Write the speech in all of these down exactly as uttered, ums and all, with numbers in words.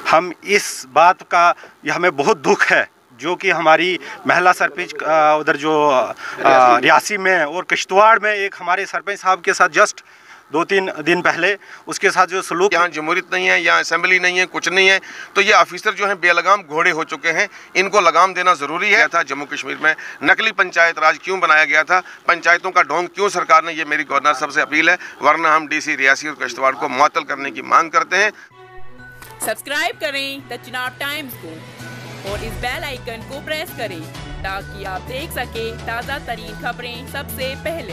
हम इस बात का हमें बहुत दुख है जो कि हमारी महिला सरपंच उधर जो रियासी में और किश्तवाड़ में एक हमारे सरपंच साहब के साथ जस्ट दो तीन दिन पहले उसके साथ जो सलूक, यहाँ जमहूरियत नहीं है, यहाँ असेंबली नहीं है, कुछ नहीं है, तो ये ऑफिसर जो हैं बेलगाम घोड़े हो चुके हैं, इनको लगाम देना ज़रूरी है। था जम्मू कश्मीर में नकली पंचायत राज क्यों बनाया गया था, पंचायतों का ढोंग क्यों सरकार ने, ये मेरी गवर्नर साहब से अपील है, वरना हम डीसी रियासी और किश्तवाड़ को मुअत्तल करने की मांग करते हैं। सब्सक्राइब करें द चुनाव टाइम्स को और इस बेल आइकन को प्रेस करें ताकि आप देख सके ताज़ा तरीन खबरें सबसे पहले।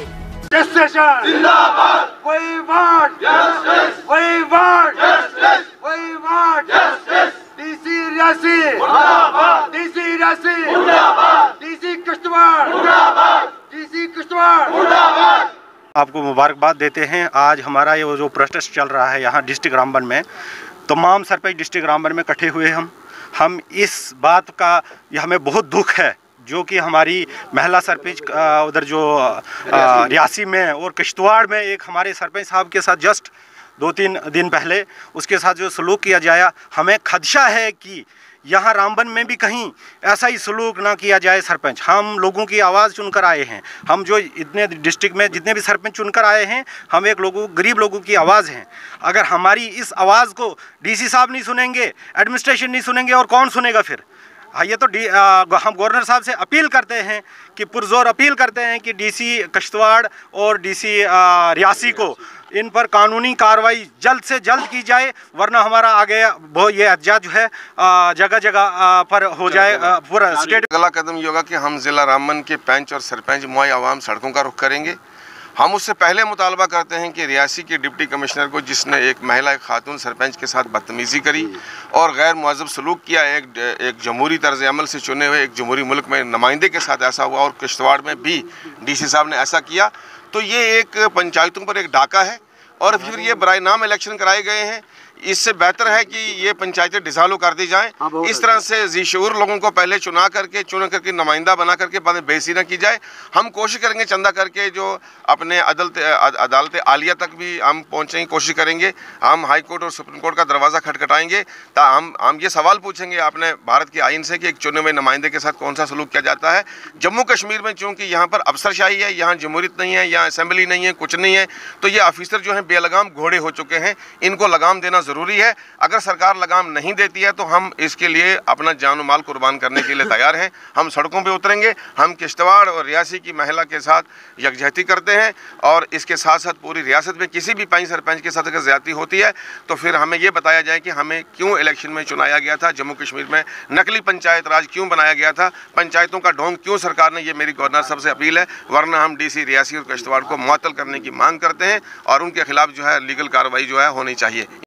जिंदाबाद, we want justice, we want justice, we want justice, DC Reasi मुर्दाबाद, डीसी रियासी मुर्दाबाद, डीसी किश्तवाड़ मुर्दाबाद, डीसी किश्तवाड़ मुर्दाबाद। आपको मुबारकबाद देते हैं। आज हमारा ये जो प्रोटेस्ट चल रहा है यहाँ डिस्ट्रिक्ट रामबन में, तमाम सरपंच डिस्ट्रिक्ट रामबन में इकट्ठे हुए हम हम इस बात का हमें बहुत दुख है जो कि हमारी महिला सरपंच उधर जो रियासी में और किश्तवाड़ में एक हमारे सरपंच साहब के साथ जस्ट दो तीन दिन पहले उसके साथ जो सलूक किया जाया, हमें खदशा है कि यहाँ रामबन में भी कहीं ऐसा ही सलूक ना किया जाए। सरपंच हम लोगों की आवाज़ चुनकर आए हैं, हम जो इतने डिस्ट्रिक्ट में जितने भी सरपंच चुनकर आए हैं, हम एक लोगों गरीब लोगों की आवाज़ हैं। अगर हमारी इस आवाज़ को डीसी साहब नहीं सुनेंगे, एडमिनिस्ट्रेशन नहीं सुनेंगे, और कौन सुनेगा फिर? हाँ, ये तो डी आ, हम गवर्नर साहब से अपील करते हैं कि पुरजोर अपील करते हैं कि डीसी किश्तवाड़ और डीसी रियासी को इन पर कानूनी कार्रवाई जल्द से जल्द की जाए, वरना हमारा आगे वो ये एहतजाज जो है जगह जगह पर हो जाए। पूरा स्टेट अगला कदम ये होगा कि हम ज़िला रामबन के पंच और सरपंच मुआई आवाम सड़कों का रुख करेंगे। हम उससे पहले मुतालबा करते हैं कि रियासी के डिप्टी कमिश्नर को, जिसने एक महिला एक खातून सरपंच के साथ बदतमीज़ी करी और गैर मुअज़्ज़ब सलूक किया, एक एक जमहूरी तर्ज़ अमल से चुने हुए एक जमहूरी मुल्क में नुमाइंदे के साथ ऐसा हुआ, और किश्तवाड़ में भी डीसी साहब ने ऐसा किया, तो ये एक पंचायतों पर एक डाका है। और फिर ये बराए नाम इलेक्शन कराए गए हैं। इससे बेहतर है कि ये पंचायतें डिसालो कर दी जाएं। इस तरह से ज़ीशऊर लोगों को पहले चुना करके चुन करके नुमाइंदा बना करके बाद में बेइज्जती न की जाए। हम कोशिश करेंगे चंदा करके जो अपने अदालत अदालत आलिया तक भी हम पहुंचने की कोशिश करेंगे। हम हाई कोर्ट और सुप्रीम कोर्ट का दरवाज़ा खटखटाएंगे, ता हम हम ये सवाल पूछेंगे अपने भारत के आइन से कि एक चुने हुए नुमाइंदे के साथ कौन सा सलूक किया जाता है। जम्मू कश्मीर में चूँकि यहाँ पर अफसरशाही है, यहाँ जमहूरियत नहीं है, यहाँ असेंबली नहीं है, कुछ नहीं है, तो ये ऑफिसर जो हैं बेलगाम घोड़े हो चुके हैं, इनको लगाम देना ज़रूरी है। अगर सरकार लगाम नहीं देती है तो हम इसके लिए अपना जान माल कुर्बान करने के लिए तैयार हैं। हम सड़कों पे उतरेंगे। हम किश्तवाड़ और रियासी की महिला के साथ यकजहती करते हैं, और इसके साथ साथ पूरी रियासत में किसी भी पंच सरपंच के साथ अगर ज्यादती होती है तो फिर हमें ये बताया जाए कि हमें क्यों इलेक्शन में चुनाया गया था, जम्मू कश्मीर में नकली पंचायत राज क्यों बनाया गया था, पंचायतों का ढोंग क्यों सरकार ने, ये मेरी गवर्नर साहब से अपील है, वरना हम डीसी रियासी और किश्तवाड़ को मुअत्तल करने की मांग करते हैं और उनके खिलाफ जो है लीगल कार्रवाई जो है होनी चाहिए।